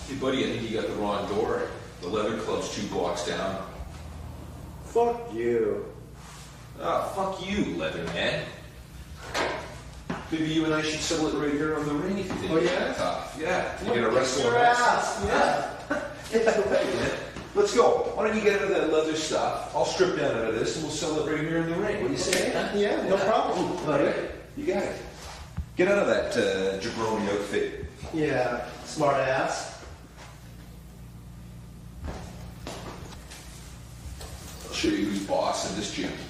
Hey buddy, I think you got the wrong door. The leather club's 2 blocks down. Fuck you. Ah, fuck you, leather man. Maybe you and I should settle it right here on the ring if you think it's that tough. Yeah, you're gonna wrestle your ass. Yeah. Yeah, right, man. Let's go. Why don't you get out of that leather stuff? I'll strip down out of this and we'll settle it right here in the ring. What do you say? Yeah, no problem, buddy. You got it. Get out of that jabroni outfit. Yeah, smart ass. I'll show you who's boss in this gym.